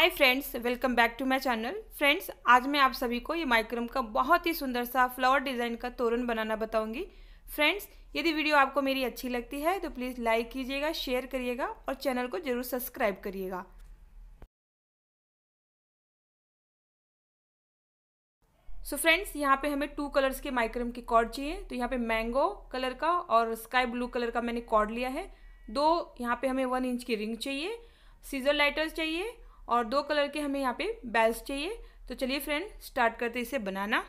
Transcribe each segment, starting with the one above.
Hi friends, welcome back to my channel. Friends, आज मैं आप सभी को ये माइक्रम का बहुत ही सुंदर सा फ्लावर डिज़ाइन का तोरण बनाना बताऊंगी। फ्रेंड्स, यदि वीडियो आपको मेरी अच्छी लगती है तो प्लीज़ लाइक कीजिएगा, शेयर करिएगा और चैनल को ज़रूर सब्सक्राइब करिएगा। सो फ्रेंड्स, यहाँ पे हमें 2 कलर्स के माइक्रम की कॉर्ड चाहिए। तो यहाँ पे मैंगो कलर का और स्काई ब्लू कलर का मैंने कॉर्ड लिया है। यहाँ पे हमें 1 इंच की रिंग चाहिए, सीजर लाइटर्स चाहिए और 2 कलर के हमें यहाँ पे बेल्स चाहिए। तो चलिए फ्रेंड, स्टार्ट करते इसे बनाना।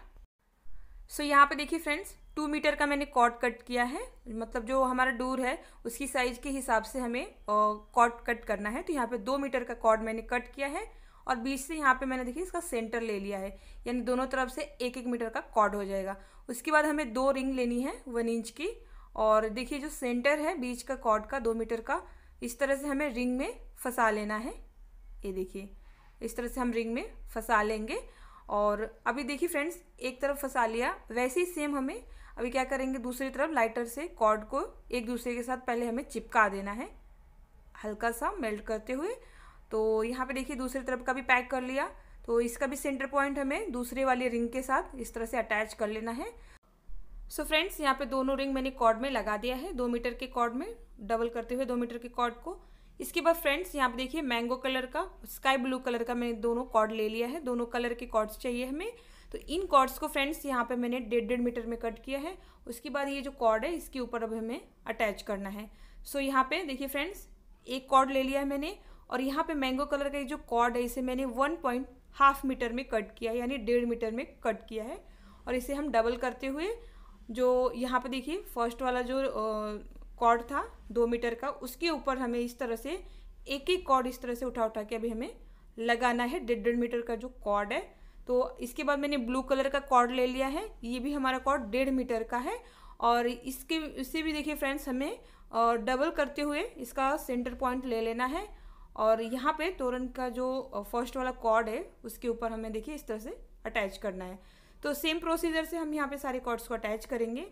सो यहाँ पे देखिए फ्रेंड्स, 2 मीटर का मैंने कॉर्ड कट किया है। मतलब जो हमारा डोर है उसकी साइज के हिसाब से हमें कॉर्ड कट करना है। तो यहाँ पे 2 मीटर का कॉर्ड मैंने कट किया है और बीच से यहाँ पे मैंने देखिए इसका सेंटर ले लिया है, यानी दोनों तरफ से 1-1 मीटर का कॉर्ड हो जाएगा। उसके बाद हमें 2 रिंग लेनी है 1 इंच की। और देखिए जो सेंटर है बीच का कॉर्ड का 2 मीटर का, इस तरह से हमें रिंग में फंसा लेना है। ये देखिए इस तरह से हम रिंग में फंसा लेंगे। और अभी देखिए फ्रेंड्स, एक तरफ फंसा लिया, वैसे ही सेम हमें अभी क्या करेंगे, दूसरी तरफ लाइटर से कॉर्ड को एक दूसरे के साथ पहले हमें चिपका देना है, हल्का सा मेल्ट करते हुए। तो यहाँ पे देखिए दूसरी तरफ का भी पैक कर लिया। तो इसका भी सेंटर पॉइंट हमें दूसरे वाली रिंग के साथ इस तरह से अटैच कर लेना है। सो फ्रेंड्स, यहाँ पे दोनों रिंग मैंने कॉर्ड में लगा दिया है, 2 मीटर के कॉर्ड में डबल करते हुए 2 मीटर के कॉर्ड को। इसके बाद फ्रेंड्स, यहाँ पे देखिए मैंगो कलर का, स्काई ब्लू कलर का मैंने दोनों कॉर्ड ले लिया है। दोनों कलर के कॉर्ड्स चाहिए हमें। तो इन कॉर्ड्स को फ्रेंड्स यहाँ पे मैंने 1.5 मीटर में कट किया है। उसके बाद ये जो कॉर्ड है इसके ऊपर अब हमें अटैच करना है। सो यहाँ पे देखिए फ्रेंड्स, एक कॉर्ड ले लिया है मैंने और यहाँ पे मैंगो कलर का ये जो कॉर्ड है इसे मैंने 1.5 मीटर में कट किया है, यानी 1.5 मीटर में कट किया है। और इसे हम डबल करते हुए जो यहाँ पे देखिए फर्स्ट वाला जो कॉर्ड था 2 मीटर का, उसके ऊपर हमें इस तरह से एक कॉर्ड इस तरह से उठा के अभी हमें लगाना है 1.5 मीटर का जो कॉर्ड है। तो इसके बाद मैंने ब्लू कलर का कॉर्ड ले लिया है, ये भी हमारा कॉर्ड 1.5 मीटर का है। और इससे भी देखिए फ्रेंड्स, हमें डबल करते हुए इसका सेंटर पॉइंट ले लेना है। और यहाँ पे तोरण का जो फर्स्ट वाला कॉर्ड है उसके ऊपर हमें देखिए इस तरह से अटैच करना है। तो सेम प्रोसीजर से हम यहाँ पे सारे कॉर्ड्स को अटैच करेंगे।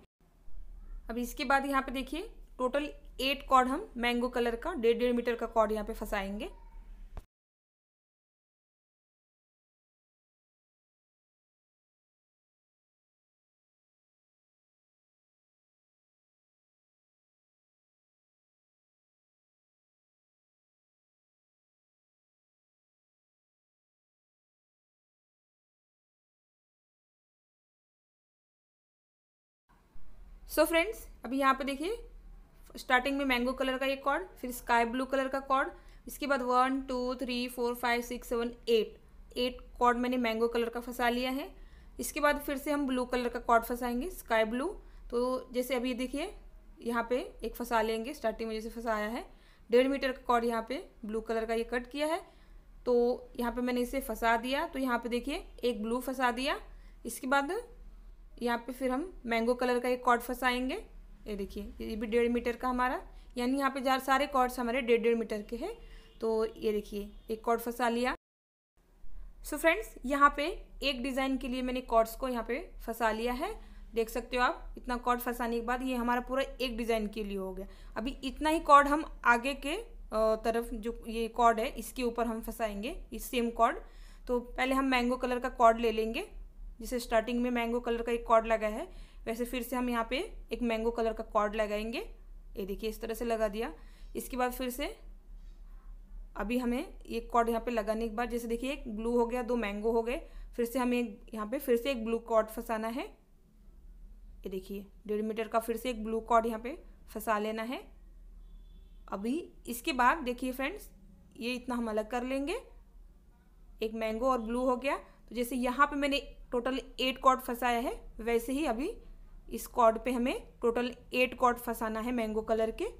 अब इसके बाद यहाँ पे देखिए टोटल 8 कॉर्ड हम मैंगो कलर का 1.5 मीटर का कॉर्ड यहाँ पे फंसाएंगे। सो फ्रेंड्स, अभी यहाँ पे देखिए स्टार्टिंग में मैंगो कलर का एक कॉर्ड, फिर स्काई ब्लू कलर का कॉर्ड, इसके बाद 1 2 3 4 5 6 7 8 कॉर्ड मैंने मैंगो कलर का फंसा लिया है। इसके बाद फिर से हम ब्लू कलर का कॉर्ड फंसाएंगे, स्काई ब्लू। तो जैसे अभी देखिए यहाँ पे एक फंसा लेंगे, स्टार्टिंग में जैसे फंसाया है 1.5 मीटर का कॉर्ड यहाँ पे ब्लू कलर का ये कट किया है। तो यहाँ पे मैंने इसे फंसा दिया। तो यहाँ पे देखिए एक ब्लू फंसा दिया। इसके बाद यहाँ पे फिर हम मैंगो कलर का एक कॉर्ड फंसाएंगे। ये देखिए ये भी 1.5 मीटर का हमारा, यानी यहाँ पे जहाँ सारे कॉर्ड्स हमारे 1.5 मीटर के हैं। तो ये देखिए एक कॉर्ड फंसा लिया। सो फ्रेंड्स, यहाँ पे एक डिज़ाइन के लिए मैंने कॉर्ड्स को यहाँ पे फंसा लिया है। देख सकते हो आप, इतना कॉर्ड फंसाने के बाद ये हमारा पूरा एक डिज़ाइन के लिए हो गया। अभी इतना ही कॉर्ड हम आगे के तरफ जो ये कॉर्ड है इसके ऊपर हम फंसाएंगे, इस सेम कॉर्ड। तो पहले हम मैंगो कलर का कॉर्ड ले लेंगे, जैसे स्टार्टिंग में मैंगो कलर का एक कॉर्ड लगा है वैसे फिर से हम यहाँ पे एक मैंगो कलर का कॉर्ड लगाएंगे। ये देखिए इस तरह से लगा दिया। इसके बाद फिर से अभी हमें एक कॉर्ड यहाँ पे लगाने के बाद जैसे देखिए एक ब्लू हो गया, 2 मैंगो हो गए, फिर से हमें यहाँ पे फिर से एक ब्लू कॉर्ड फंसाना है। ये देखिए 1.5 मीटर का फिर से एक ब्लू कॉर्ड यहाँ पे फंसा लेना है। अभी इसके बाद देखिए फ्रेंड्स, ये इतना हम अलग कर लेंगे, एक मैंगो और ब्लू हो गया। तो जैसे यहाँ पे मैंने टोटल 8 कॉर्ड फंसाया है, वैसे ही अभी इस कॉर्ड पे हमें टोटल 8 कॉर्ड फंसाना है मैंगो कलर के।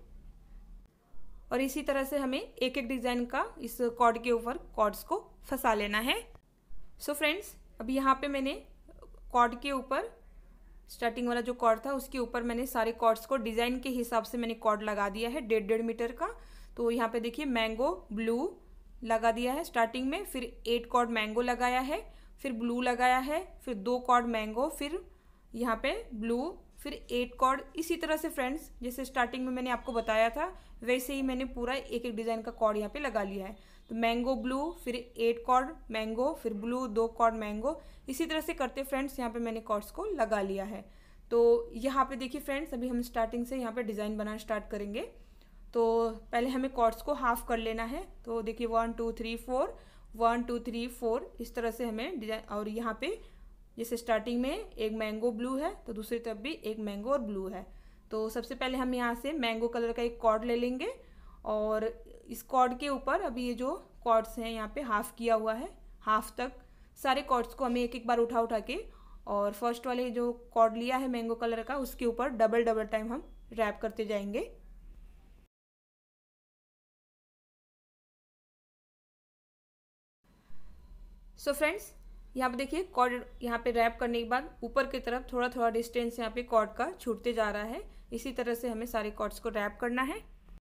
और इसी तरह से हमें एक एक डिज़ाइन का इस कॉर्ड के ऊपर कॉर्ड्स को फंसा लेना है। सो फ्रेंड्स, अभी यहाँ पे मैंने कॉर्ड के ऊपर स्टार्टिंग वाला जो कॉर्ड था उसके ऊपर मैंने सारे कॉर्ड्स को डिज़ाइन के हिसाब से मैंने कॉर्ड लगा दिया है 1.5 मीटर का। तो यहाँ पे देखिए मैंगो ब्लू लगा दिया है स्टार्टिंग में, फिर 8 कॉर्ड मैंगो लगाया है, फिर ब्लू लगाया है, फिर 2 कॉर्ड मैंगो, फिर यहाँ पे ब्लू, फिर 8 कॉर्ड। इसी तरह से फ्रेंड्स जैसे स्टार्टिंग में मैंने आपको बताया था वैसे ही मैंने पूरा एक एक डिज़ाइन का कॉर्ड यहाँ पे लगा लिया है। तो मैंगो ब्लू, फिर 8 कॉर्ड मैंगो, फिर ब्लू 2 कॉर्ड मैंगो, इसी तरह से करते फ्रेंड्स यहाँ पे मैंने कॉर्ड्स को लगा लिया है। तो यहाँ पे देखिए फ्रेंड्स अभी हम स्टार्टिंग से यहाँ पे डिज़ाइन बनाना स्टार्ट करेंगे। तो पहले हमें कॉर्ड्स को हाफ कर लेना है। तो देखिए 1 2 3 4, 1 2 3 4 इस तरह से हमें डिजाइन। और यहाँ पे जैसे स्टार्टिंग में एक मैंगो ब्लू है तो दूसरी तरफ भी एक मैंगो और ब्लू है। तो सबसे पहले हम यहाँ से मैंगो कलर का एक कॉर्ड ले लेंगे और इस कॉर्ड के ऊपर अभी ये जो कॉर्ड्स हैं यहाँ पे हाफ किया हुआ है, हाफ तक सारे कॉर्ड्स को हमें एक एक बार उठा उठा के और फर्स्ट वाले जो कॉर्ड लिया है मैंगो कलर का उसके ऊपर डबल डबल टाइम हम रैप करते जाएंगे। सो फ्रेंड्स यहाँ पे देखिए कॉर्ड यहाँ पे रैप करने के बाद ऊपर की तरफ थोड़ा थोड़ा डिस्टेंस यहाँ पे कॉर्ड का छूटते जा रहा है। इसी तरह से हमें सारे कॉर्ड्स को रैप करना है।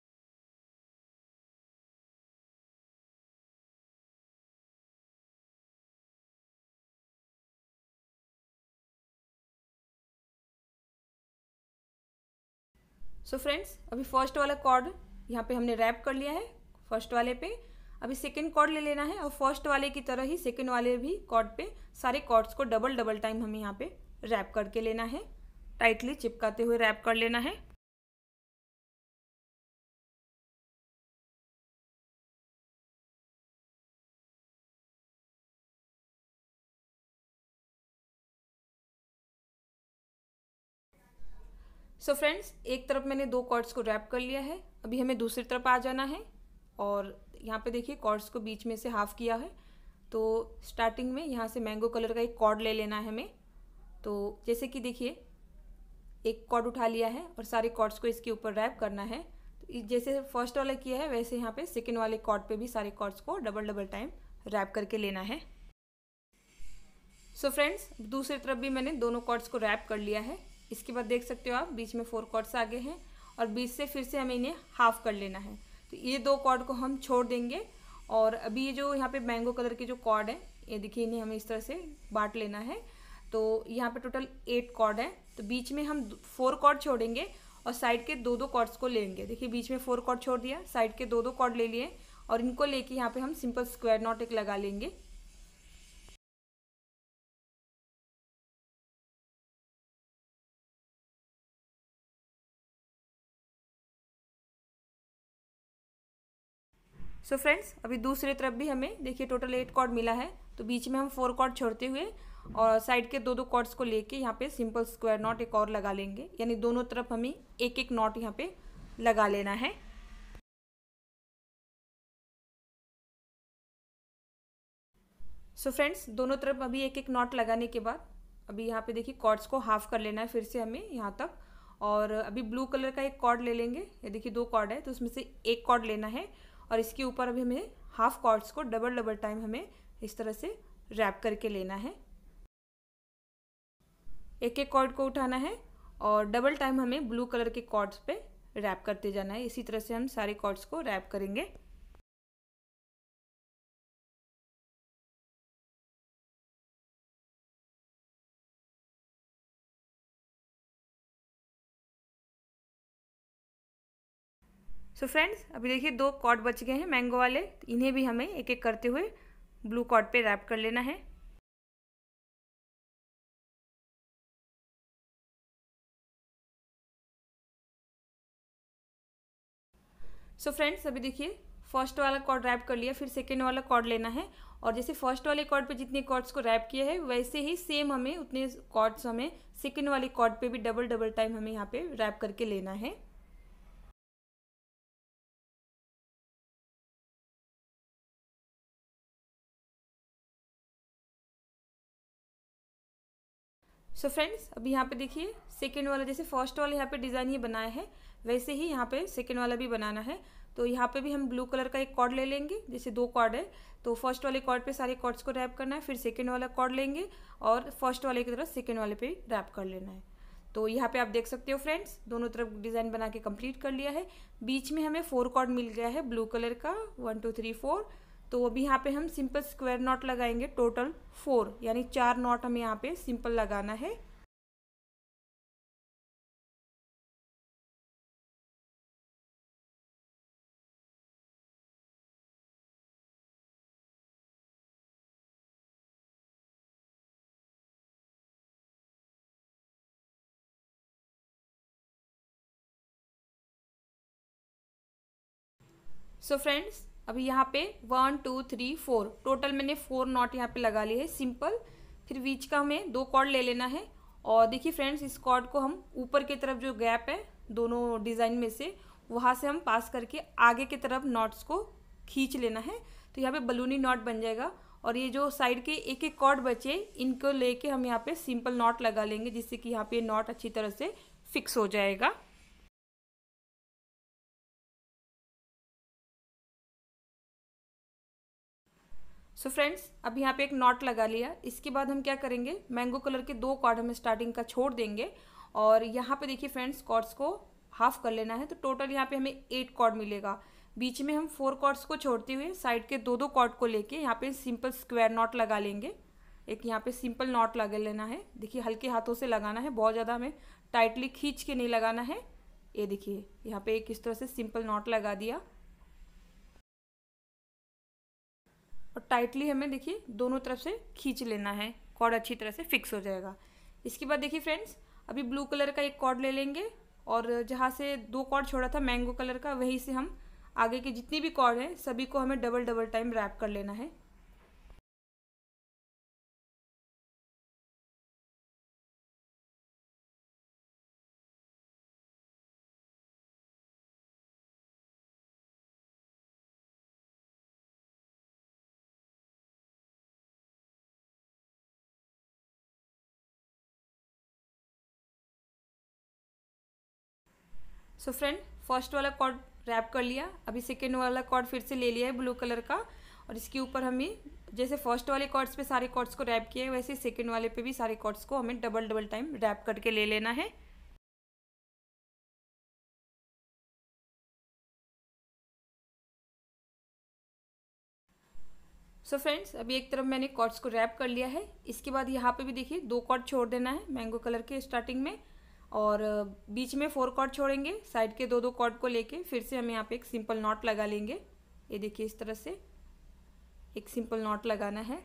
सो फ्रेंड्स अभी फर्स्ट वाला कॉर्ड यहाँ पे हमने रैप कर लिया है फर्स्ट वाले पे। अभी सेकेंड कॉर्ड ले लेना है और फर्स्ट वाले की तरह ही सेकेंड वाले भी कॉर्ड पे सारे कॉर्ड्स को डबल डबल टाइम हमें यहाँ पे रैप करके लेना है, टाइटली चिपकाते हुए रैप कर लेना है। सो फ्रेंड्स एक तरफ मैंने 2 कॉर्ड्स को रैप कर लिया है। अभी हमें दूसरी तरफ आ जाना है और यहाँ पे देखिए कॉर्ड्स को बीच में से हाफ किया है। तो स्टार्टिंग में यहाँ से मैंगो कलर का एक कॉर्ड ले लेना है हमें। तो जैसे कि देखिए एक कॉर्ड उठा लिया है और सारे कॉर्ड्स को इसके ऊपर रैप करना है। तो जैसे फर्स्ट वाला किया है वैसे यहाँ पे सेकेंड वाले कॉर्ड पे भी सारे कॉर्ड्स को डबल डबल टाइम रैप करके लेना है। सो फ्रेंड्स दूसरी तरफ भी मैंने दोनों कॉर्ड्स को रैप कर लिया है। इसके बाद देख सकते हो आप बीच में 4 कॉर्ड्स आगे हैं और बीच से फिर से हमें इन्हें हाफ कर लेना है। तो ये 2 कॉर्ड को हम छोड़ देंगे और अभी ये जो यहाँ पे मैंगो कलर के जो कॉर्ड है ये देखिए इन्हें हमें इस तरह से बांट लेना है। तो यहाँ पे टोटल 8 कॉर्ड है तो बीच में हम 4 कॉर्ड छोड़ेंगे और साइड के 2-2 कॉर्ड्स को लेंगे। देखिए बीच में 4 कॉर्ड छोड़ दिया, साइड के 2-2 कॉर्ड ले लिए और इनको लेके यहाँ पे हम सिंपल स्क्वायर नॉट एक लगा लेंगे। सो फ्रेंड्स अभी दूसरी तरफ भी हमें देखिए टोटल 8 कॉर्ड मिला है। तो बीच में हम 4 कॉर्ड छोड़ते हुए और साइड के 2-2 कॉर्ड्स को लेके यहाँ पे सिंपल स्क्वायर नॉट एक और लगा लेंगे, यानी दोनों तरफ हमें एक एक नॉट यहाँ पे लगा लेना है। सो फ्रेंड्स दोनों तरफ अभी एक एक नॉट लगाने के बाद अभी यहाँ पे देखिए कॉर्ड्स को हाफ कर लेना है फिर से हमें यहाँ तक। और अभी ब्लू कलर का एक कॉर्ड ले लेंगे, ये देखिए 2 कॉर्ड है तो उसमें से एक कॉर्ड लेना है और इसके ऊपर अभी हमें हाफ कॉर्ड्स को डबल डबल टाइम हमें इस तरह से रैप करके लेना है। एक एक कॉर्ड को उठाना है और डबल टाइम हमें ब्लू कलर के कॉर्ड्स पे रैप करते जाना है। इसी तरह से हम सारे कॉर्ड्स को रैप करेंगे। सो फ्रेंड्स अभी देखिए 2 कॉर्ड बच गए हैं मैंगो वाले, इन्हें भी हमें एक एक करते हुए ब्लू कॉर्ड पे रैप कर लेना है। सो फ्रेंड्स अभी देखिए फर्स्ट वाला कॉर्ड रैप कर लिया, फिर सेकेंड वाला कॉर्ड लेना है और जैसे फर्स्ट वाले कॉर्ड पे जितने कॉर्ड्स को रैप किया है वैसे ही सेम हमें उतने कॉर्ड्स हमें सेकेंड वाले कॉर्ड पे भी डबल डबल टाइम हमें यहाँ पे रैप करके लेना है। सो फ्रेंड्स अभी यहाँ पे देखिए सेकेंड वाला जैसे फर्स्ट वाला यहाँ पे डिज़ाइन ये बनाया है वैसे ही यहाँ पे सेकेंड वाला भी बनाना है। तो यहाँ पे भी हम ब्लू कलर का एक कॉर्ड ले लेंगे, जैसे 2 कॉर्ड है तो फर्स्ट वाले कॉर्ड पे सारे कॉर्ड्स को रैप करना है, फिर सेकेंड वाला कॉर्ड लेंगे और फर्स्ट वाले की तरह सेकेंड वाले पे रैप कर लेना है। तो यहाँ पे आप देख सकते हो फ्रेंड्स दोनों तरफ डिज़ाइन बना के कंप्लीट कर लिया है। बीच में हमें 4 कॉर्ड मिल गया है ब्लू कलर का 1 2 3 4। तो अभी यहाँ पे हम सिंपल स्क्वायर नॉट लगाएंगे टोटल 4, यानी 4 नॉट हमें यहाँ पे सिंपल लगाना है। सो फ्रेंड्स अभी यहाँ पे 1 2 3 4 टोटल मैंने 4 नॉट यहाँ पे लगा लिए है सिंपल। फिर बीच का हमें 2 कॉर्ड ले लेना है और देखिए फ्रेंड्स इस कॉर्ड को हम ऊपर की तरफ जो गैप है दोनों डिज़ाइन में से वहाँ से हम पास करके आगे की तरफ नॉट्स को खींच लेना है। तो यहाँ पे बलूनी नॉट बन जाएगा और ये जो साइड के एक एक कॉर्ड बचे इनको लेके हम यहाँ पे सिंपल नॉट लगा लेंगे जिससे कि यहाँ पे नॉट अच्छी तरह से फिक्स हो जाएगा। सो फ्रेंड्स अब यहाँ पे एक नॉट लगा लिया। इसके बाद हम क्या करेंगे, मैंगो कलर के 2 कॉर्ड हम स्टार्टिंग का छोड़ देंगे और यहाँ पे देखिए फ्रेंड्स कॉर्ड्स को हाफ कर लेना है। तो टोटल यहाँ पे हमें 8 कॉर्ड मिलेगा। बीच में हम 4 कॉर्ड्स को छोड़ते हुए साइड के 2 कॉर्ड को लेके यहाँ पे सिंपल स्क्वायर नॉट लगा लेंगे। एक यहाँ पे सिंपल नॉट लगा लेना है। देखिए हल्के हाथों से लगाना है, बहुत ज़्यादा हमें टाइटली खींच के नहीं लगाना है। ये देखिए यहाँ पे एक इस तरह से सिंपल नॉट लगा दिया और टाइटली हमें देखिए दोनों तरफ से खींच लेना है, कॉर्ड अच्छी तरह से फिक्स हो जाएगा। इसके बाद देखिए फ्रेंड्स अभी ब्लू कलर का एक कॉर्ड ले लेंगे और जहाँ से 2 कॉर्ड छोड़ा था मैंगो कलर का वहीं से हम आगे के जितनी भी कॉर्ड हैं सभी को हमें डबल डबल टाइम रैप कर लेना है। सो फ्रेंड फर्स्ट वाला कॉर्ड रैप कर लिया। अभी सेकेंड वाला कॉर्ड फिर से ले लिया है ब्लू कलर का और इसके ऊपर हमें जैसे फर्स्ट वाले कॉर्ड्स पे सारे कॉर्ड्स को रैप किया है वैसे सेकेंड वाले पे भी सारे कॉर्ड्स को हमें डबल डबल टाइम रैप करके ले लेना है। सो फ्रेंड्स अभी एक तरफ मैंने कॉर्ड्स को रैप कर लिया है। इसके बाद यहाँ पे भी देखिए 2 कॉर्ड छोड़ देना है मैंगो कलर के स्टार्टिंग में और बीच में 4 कॉर्ड छोड़ेंगे। साइड के 2 कॉर्ड को लेके फिर से हम यहाँ पे एक सिंपल नॉट लगा लेंगे। ये देखिए इस तरह से एक सिंपल नॉट लगाना है।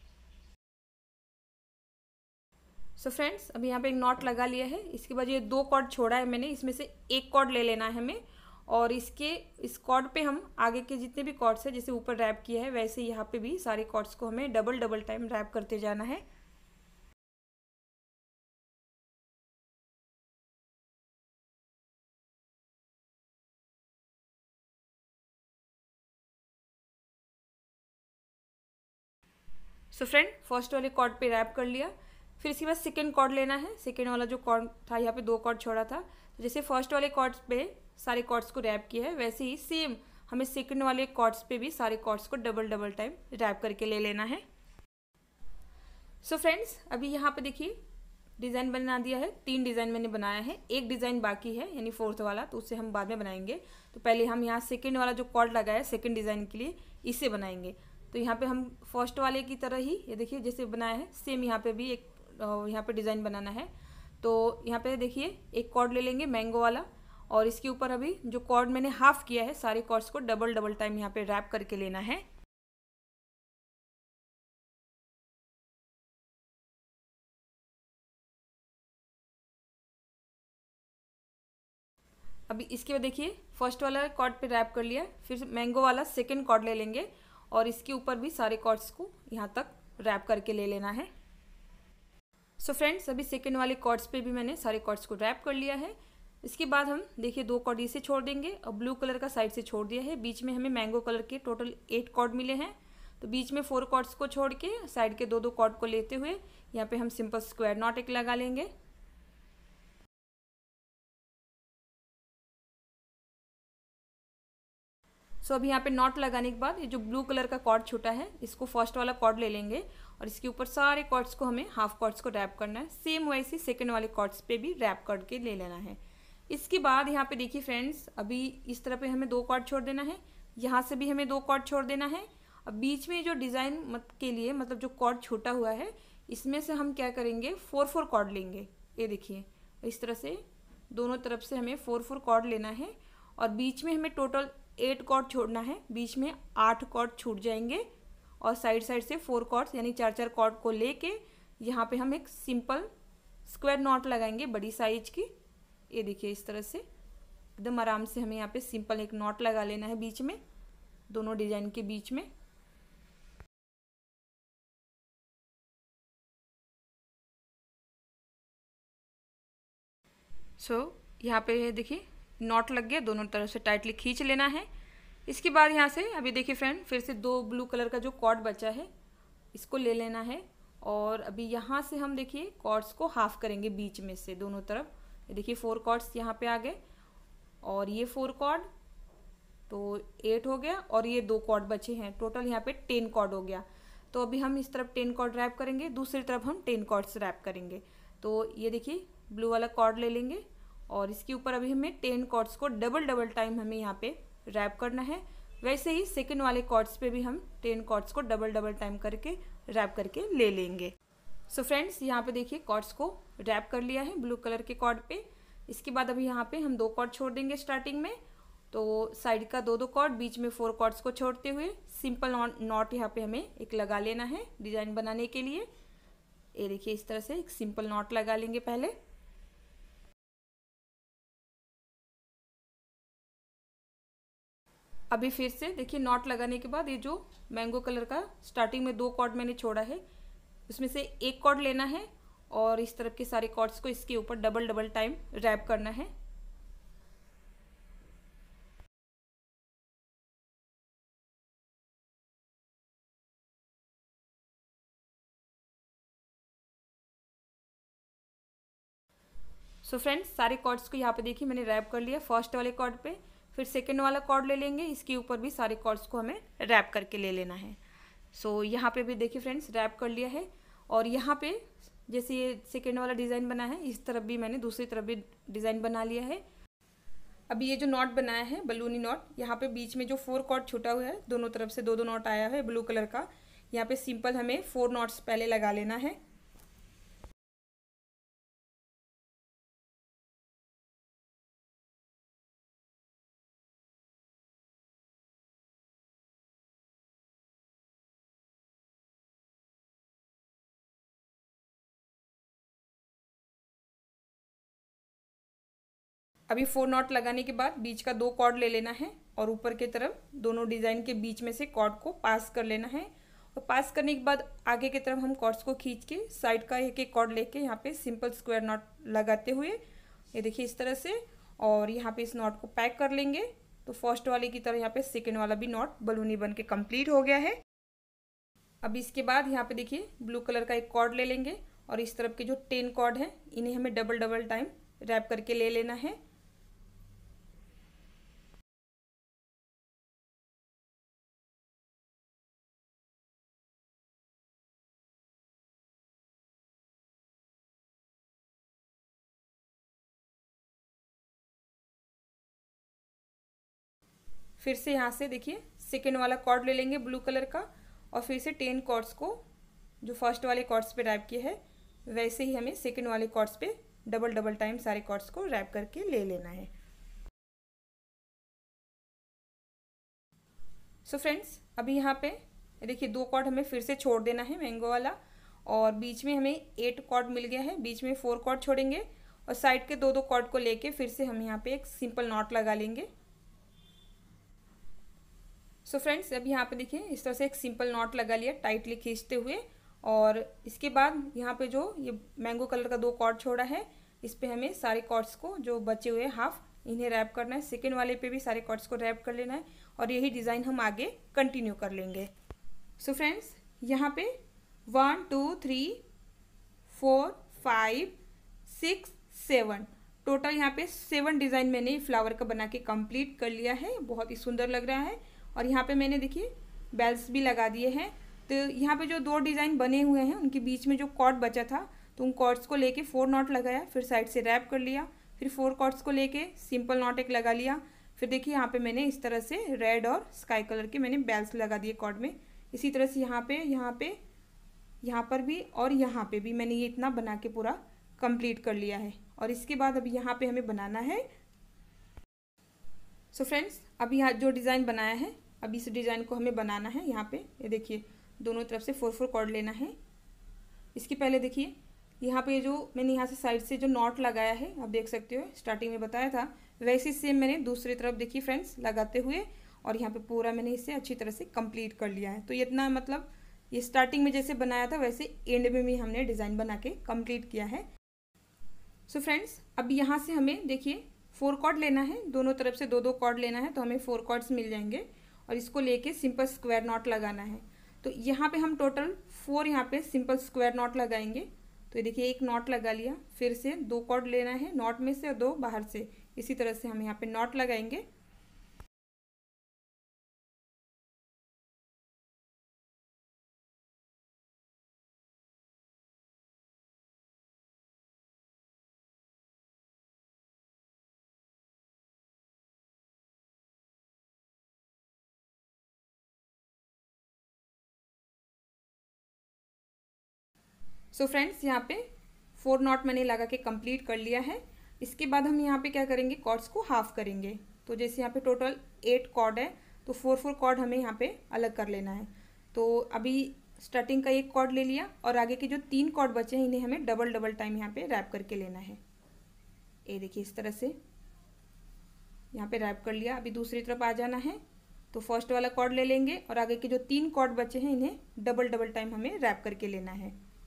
सो फ्रेंड्स अभी यहाँ पे एक नॉट लगा लिया है। इसके बाद ये 2 कॉर्ड छोड़ा है मैंने, इसमें से एक कॉर्ड ले लेना है हमें और इस कॉर्ड पे हम आगे के जितने भी कॉर्ड्स हैं जैसे ऊपर रैप किया है वैसे यहाँ पे भी सारे कॉर्ड्स को हमें डबल डबल टाइम रैप करते जाना है। सो फ्रेंड फर्स्ट वाले कॉर्ड पे रैप कर लिया। फिर इसके बाद सेकेंड कॉर्ड लेना है। सेकेंड वाला जो कॉर्ड था यहाँ पे 2 कॉर्ड छोड़ा था तो जैसे फर्स्ट वाले कॉर्ड्स पे सारे कॉर्ड्स को रैप किया है वैसे ही सेम हमें सेकेंड वाले कॉर्ड्स पे भी सारे कॉर्ड्स को डबल डबल टाइम रैप करके ले लेना है। सो फ्रेंड्स अभी यहाँ पे देखिए डिज़ाइन बना दिया है। 3 डिज़ाइन मैंने बनाया है, एक डिज़ाइन बाकी है यानी 4th वाला, तो उससे हम बाद में बनाएंगे। तो पहले हम यहाँ सेकेंड वाला जो कॉर्ड लगाया है सेकेंड डिज़ाइन के लिए इसे बनाएंगे। तो यहाँ पे हम फर्स्ट वाले की तरह ही ये देखिए जैसे बनाया है सेम यहाँ पे भी एक यहाँ पे डिज़ाइन बनाना है। तो यहाँ पे देखिए एक कॉर्ड ले लेंगे मैंगो वाला और इसके ऊपर अभी जो कॉर्ड मैंने हाफ किया है सारे कॉर्ड्स को डबल डबल टाइम यहाँ पे रैप करके लेना है। अभी इसके बाद देखिए फर्स्ट वाला कॉर्ड पे रैप कर लिया, फिर मैंगो वाला सेकेंड कॉर्ड ले लेंगे और इसके ऊपर भी सारे कॉर्ड्स को यहाँ तक रैप करके ले लेना है। सो फ्रेंड्स अभी सेकेंड वाले कॉर्ड्स पे भी मैंने सारे कॉर्ड्स को रैप कर लिया है। इसके बाद हम देखिए 2 कॉर्ड इसे छोड़ देंगे और ब्लू कलर का साइड से छोड़ दिया है। बीच में हमें मैंगो कलर के टोटल 8 कॉर्ड मिले हैं तो बीच में 4 कॉर्ड्स को छोड़ के साइड के 2 कॉर्ड को लेते हुए यहाँ पे हम सिंपल स्क्वायर नॉट एक लगा लेंगे। सो अभी यहाँ पे नॉट लगाने के बाद ये जो ब्लू कलर का कॉर्ड छूटा है इसको फर्स्ट वाला कॉर्ड ले लेंगे और इसके ऊपर सारे कॉर्ड्स को हमें हाफ कॉर्ड्स को रैप करना है। सेम वैसे सेकेंड वाले कॉर्ड्स पे भी रैप करके ले लेना है। इसके बाद यहाँ पे देखिए फ्रेंड्स अभी इस तरह पे हमें 2 कॉर्ड छोड़ देना है, यहाँ से भी हमें 2 कॉर्ड छोड़ देना है। अब बीच में जो डिज़ाइन के लिए मतलब जो कॉर्ड छूटा हुआ है इसमें से हम क्या करेंगे 4 कॉर्ड लेंगे। ये देखिए इस तरह से दोनों तरफ से हमें 4 कॉर्ड लेना है और बीच में हमें टोटल 8 कॉर्ड छोड़ना है। बीच में 8 कॉर्ड छूट जाएंगे और साइड साइड से 4 कॉर्ड्स यानी 4 कॉर्ड को लेके यहाँ पे हम एक सिंपल स्क्वायर नॉट लगाएंगे बड़ी साइज की। ये देखिए इस तरह से एकदम आराम से हमें यहाँ पे सिंपल एक नॉट लगा लेना है बीच में। दोनों डिजाइन के बीच में। यहाँ पे देखिए नॉट लग गया, दोनों तरफ से टाइटली खींच लेना है। इसके बाद यहाँ से अभी देखिए फ्रेंड, फिर से 2 ब्लू कलर का जो कॉर्ड बचा है इसको ले लेना है, और अभी यहाँ से हम देखिए कॉर्ड्स को हाफ करेंगे बीच में से दोनों तरफ। ये देखिए 4 कॉर्ड्स यहाँ पे आ गए, और ये 4 कॉर्ड तो 8 हो गया, और ये 2 कॉर्ड बचे हैं, टोटल यहाँ पे 10 कॉर्ड हो गया। तो अभी हम इस तरफ 10 कॉर्ड रैप करेंगे, दूसरी तरफ हम 10 कॉर्ड्स रैप करेंगे। तो ये देखिए ब्लू वाला कॉर्ड ले लेंगे, और इसके ऊपर अभी हमें 10 कॉर्ड्स को डबल टाइम हमें यहाँ पे रैप करना है। वैसे ही सेकंड वाले कॉर्ड्स पे भी हम 10 कॉर्ड्स को डबल टाइम करके रैप करके ले लेंगे। सो फ्रेंड्स, यहाँ पे देखिए कॉर्ड्स को रैप कर लिया है ब्लू कलर के कॉर्ड पे। इसके बाद अभी यहाँ पे हम 2 कॉर्ड छोड़ देंगे स्टार्टिंग में, तो साइड का 2 कॉर्ड, बीच में 4 कॉर्ड्स को छोड़ते हुए सिंपल नॉट यहाँ पे हमें एक लगा लेना है डिजाइन बनाने के लिए। ये देखिए इस तरह से एक सिंपल नॉट लगा लेंगे पहले। अभी फिर से देखिए नॉट लगाने के बाद ये जो मैंगो कलर का स्टार्टिंग में 2 कॉर्ड मैंने छोड़ा है, उसमें से 1 कॉर्ड लेना है, और इस तरफ के सारे कॉर्ड्स को इसके ऊपर डबल टाइम रैप करना है। सो फ्रेंड्स, सारे कॉर्ड्स को यहाँ पे देखिए मैंने रैप कर लिया फर्स्ट वाले कॉर्ड पे। फिर सेकेंड वाला कॉर्ड ले लेंगे, इसके ऊपर भी सारे कॉर्ड्स को हमें रैप करके ले लेना है। सो यहाँ पे भी देखिए फ्रेंड्स रैप कर लिया है, और यहाँ पे जैसे ये सेकेंड वाला डिज़ाइन बना है, इस तरफ भी मैंने दूसरी तरफ भी डिज़ाइन बना लिया है। अभी ये जो नॉट बनाया है बलूनी नॉट, यहाँ पे बीच में जो 4 कॉर्ड छूटा हुआ है, दोनों तरफ से 2 नॉट आया है ब्लू कलर का, यहाँ पे सिंपल हमें 4 नॉट्स पहले लगा लेना है। अभी 4 नॉट लगाने के बाद बीच का 2 कॉर्ड ले लेना है, और ऊपर की तरफ दोनों डिज़ाइन के बीच में से कॉर्ड को पास कर लेना है, और पास करने के बाद आगे की तरफ हम कॉर्ड्स को खींच के साइड का एक कॉर्ड लेके यहाँ पे सिंपल स्क्वायर नॉट लगाते हुए ये देखिए इस तरह से, और यहाँ पे इस नॉट को पैक कर लेंगे। तो फर्स्ट वाले की तरह यहाँ पे सेकेंड वाला भी नॉट बलूनी बन के कम्प्लीट हो गया है। अब इसके बाद यहाँ पे देखिए ब्लू कलर का एक कॉर्ड ले लेंगे, और इस तरफ के जो 10 कॉर्ड हैं इन्हें हमें डबल टाइम रैप करके ले लेना है। फिर से यहाँ से देखिए सेकेंड वाला कॉर्ड ले लेंगे ब्लू कलर का, और फिर से 10 कॉर्ड्स को जो फर्स्ट वाले कॉर्ड्स पे रैप किए हैं वैसे ही हमें सेकेंड वाले कॉर्ड्स पे डबल टाइम सारे कॉर्ड्स को रैप करके ले लेना है। सो फ्रेंड्स, अभी यहाँ पे देखिए 2 कॉर्ड हमें फिर से छोड़ देना है मैंगो वाला, और बीच में हमें 8 कॉर्ड मिल गया है, बीच में 4 कॉर्ड छोड़ेंगे, और साइड के 2 कॉर्ड को लेके फिर से हम यहाँ पे एक सिंपल नॉट लगा लेंगे। सो फ्रेंड्स, अभी यहाँ पे देखिए इस तरह से एक सिंपल नॉट लगा लिया टाइटली खींचते हुए, और इसके बाद यहाँ पे जो ये मैंगो कलर का 2 कॉर्ड छोड़ा है इस पे हमें सारे कॉर्ड्स को जो बचे हुए हाफ इन्हें रैप करना है। सेकेंड वाले पे भी सारे कॉर्ड्स को रैप कर लेना है, और यही डिज़ाइन हम आगे कंटिन्यू कर लेंगे। सो फ्रेंड्स, यहाँ पे 1 2 3 4 5 6 7 टोटल यहाँ पे 7 डिज़ाइन मैंने फ्लावर का बना के कंप्लीट कर लिया है। बहुत ही सुंदर लग रहा है, और यहाँ पे मैंने देखिए बेल्स भी लगा दिए हैं। तो यहाँ पे जो 2 डिज़ाइन बने हुए हैं उनके बीच में जो कॉर्ड बचा था, तो उन कॉर्ड्स को लेके 4 नॉट लगाया, फिर साइड से रैप कर लिया, फिर 4 कॉर्ड्स को लेके सिंपल नॉट एक लगा लिया। फिर देखिए यहाँ पे मैंने इस तरह से रेड और स्काई कलर के मैंने बेल्स लगा दिए कॉर्ड में। इसी तरह से यहाँ पर भी और यहाँ पे भी मैंने ये इतना बना के पूरा कंप्लीट कर लिया है। और इसके बाद अभी यहाँ पे हमें बनाना है। सो फ्रेंड्स, अभी यहाँ जो डिज़ाइन बनाया है अभी इस डिज़ाइन को हमें बनाना है। यहाँ पे ये देखिए दोनों तरफ से 4 कॉर्ड लेना है। इसके पहले देखिए यहाँ पे जो मैंने यहाँ से साइड से जो नॉट लगाया है आप देख सकते हो, स्टार्टिंग में बताया था वैसे सेम मैंने दूसरी तरफ देखिए फ्रेंड्स लगाते हुए और यहाँ पे पूरा मैंने इसे अच्छी तरह से कंप्लीट कर लिया है। तो ये इतना मतलब ये स्टार्टिंग में जैसे बनाया था वैसे एंड में भी हमने डिज़ाइन बना के कंप्लीट किया है। सो फ्रेंड्स, अब यहाँ से हमें देखिए 4 कॉर्ड लेना है, दोनों तरफ से 2-2 कॉर्ड लेना है, तो हमें 4 कॉर्ड्स मिल जाएंगे और इसको लेके सिंपल स्क्वायर नॉट लगाना है। तो यहाँ पे हम टोटल 4 यहाँ पे सिंपल स्क्वायर नॉट लगाएंगे। तो ये देखिए एक नॉट लगा लिया, फिर से 2 कॉर्ड लेना है नॉट में से और 2 बाहर से, इसी तरह से हम यहाँ पे नॉट लगाएंगे। सो फ्रेंड्स, यहाँ पे 4 नॉट मैंने लगा के कंप्लीट कर लिया है। इसके बाद हम यहाँ पे क्या करेंगे, कॉर्ड्स को हाफ करेंगे। तो जैसे यहाँ पे टोटल 8 कॉर्ड है तो 4-4 कॉर्ड हमें यहाँ पे अलग कर लेना है। तो अभी स्टार्टिंग का 1 कॉर्ड ले लिया और आगे के जो 3 कॉर्ड बचे हैं इन्हें हमें डबल डबल टाइम यहाँ पे रैप करके लेना है। ये देखिए इस तरह से यहाँ पे रैप कर लिया। अभी दूसरी तरफ आ जाना है, तो फर्स्ट वाला कॉर्ड ले लेंगे और आगे के जो 3 कॉर्ड बचे हैं इन्हें डबल डबल टाइम हमें रैप करके लेना है।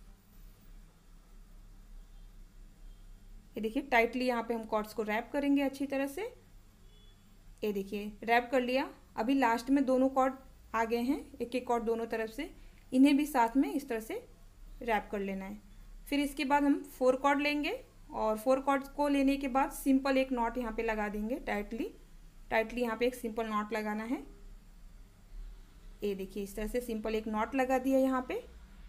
ये देखिए टाइटली यहाँ पे हम कॉर्ड्स को रैप करेंगे अच्छी तरह से। ये देखिए रैप कर लिया। अभी लास्ट में दोनों कॉर्ड आ गए हैं, एक एक कॉर्ड दोनों तरफ से, इन्हें भी साथ में इस तरह से रैप कर लेना है। फिर इसके बाद हम 4 कॉर्ड लेंगे और 4 कॉर्ड्स को लेने के बाद सिंपल एक नॉट यहाँ पे लगा देंगे टाइटली यहाँ पे एक सिंपल नॉट लगाना है। ये देखिए इस तरह से सिंपल एक नॉट लगा दिया यहाँ पे।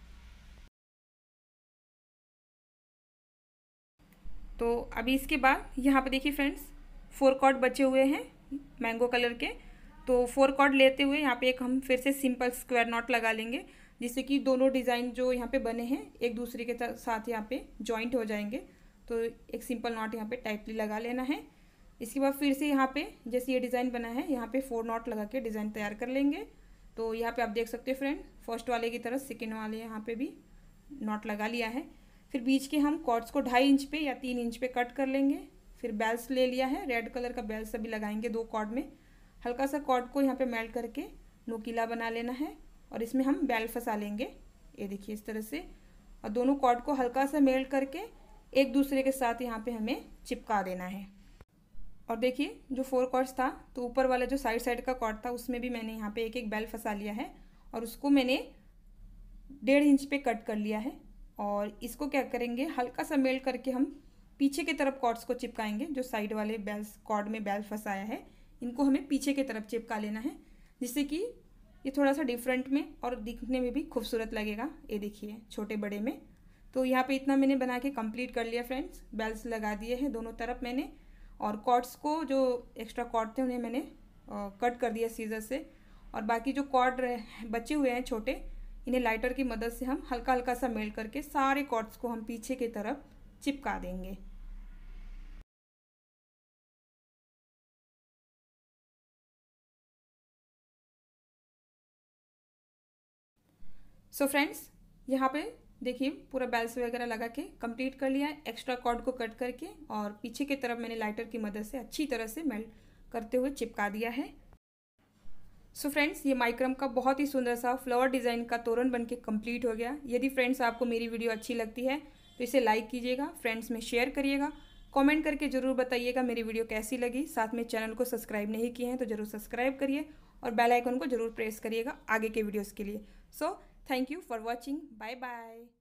तो अभी इसके बाद यहाँ पे देखिए फ्रेंड्स 4 कॉर्ड बचे हुए हैं मैंगो कलर के। तो 4 कॉर्ड लेते हुए यहाँ पे एक हम फिर से सिंपल स्क्वायर नॉट लगा लेंगे, जिससे कि दोनों डिज़ाइन जो यहाँ पे बने हैं एक दूसरे के साथ यहाँ पे जॉइंट हो जाएंगे। तो एक सिंपल नॉट यहाँ पे टाइटली लगा लेना है। इसके बाद फिर से यहाँ पे जैसे ये डिज़ाइन बना है यहाँ पे 4 नॉट लगा के डिज़ाइन तैयार कर लेंगे। तो यहाँ पे आप देख सकते हैं फ्रेंड, फर्स्ट वाले की तरह सेकेंड वाले यहाँ पे भी नॉट लगा लिया है। फिर बीच के हम कॉर्ड्स को 2.5 इंच पे या 3 इंच पे कट कर लेंगे। फिर बेल्स ले लिया है, रेड कलर का बेल्स अभी लगाएंगे 2 कॉर्ड में। हल्का सा कॉर्ड को यहाँ पे मेल्ट करके नोकीला बना लेना है और इसमें हम बेल फंसा लेंगे। ये देखिए इस तरह से, और दोनों कॉर्ड को हल्का सा मेल्ट करके एक दूसरे के साथ यहाँ पे हमें चिपका देना है। और देखिए जो 4 कॉर्ड्स था तो ऊपर वाला जो साइड का कॉर्ड था उसमें भी मैंने यहाँ पे एक एक बेल फंसा लिया है और उसको मैंने 1.5 इंच पे कट कर लिया है। और इसको क्या करेंगे, हल्का सा मेल्ट करके हम पीछे की तरफ कॉर्ड्स को चिपकाएंगे। जो साइड वाले बेल्स कॉर्ड में बेल फंसाया है इनको हमें पीछे की तरफ चिपका लेना है, जिससे कि ये थोड़ा सा डिफरेंट में और दिखने में भी खूबसूरत लगेगा। ये देखिए छोटे बड़े में। तो यहाँ पे इतना मैंने बना के कंप्लीट कर लिया फ्रेंड्स। बेल्स लगा दिए हैं दोनों तरफ मैंने, और कॉर्ड्स को जो एक्स्ट्रा कॉर्ड थे उन्हें मैंने कट कर दिया सीजर से। और बाकी जो कॉर्ड बचे हुए हैं छोटे, इन्हें लाइटर की मदद से हम हल्का हल्का सा मेल्ट करके सारे कॉर्ड्स को हम पीछे की तरफ चिपका देंगे। सो फ्रेंड्स, यहाँ पे देखिए पूरा बेल्स वगैरह लगा के कंप्लीट कर लिया है, एक्स्ट्रा कॉर्ड को कट करके, और पीछे की तरफ मैंने लाइटर की मदद से अच्छी तरह से मेल्ट करते हुए चिपका दिया है। सो फ्रेंड्स, ये माइक्रम का बहुत ही सुंदर सा फ्लावर डिज़ाइन का तोरण बनके कंप्लीट हो गया। यदि फ्रेंड्स आपको मेरी वीडियो अच्छी लगती है तो इसे लाइक कीजिएगा, फ्रेंड्स में शेयर करिएगा, कमेंट करके ज़रूर बताइएगा मेरी वीडियो कैसी लगी। साथ में चैनल को सब्सक्राइब नहीं किए हैं तो ज़रूर सब्सक्राइब करिए और बेल आइकन को ज़रूर प्रेस करिएगा आगे के वीडियोज़ के लिए। So thank you for watching, bye bye.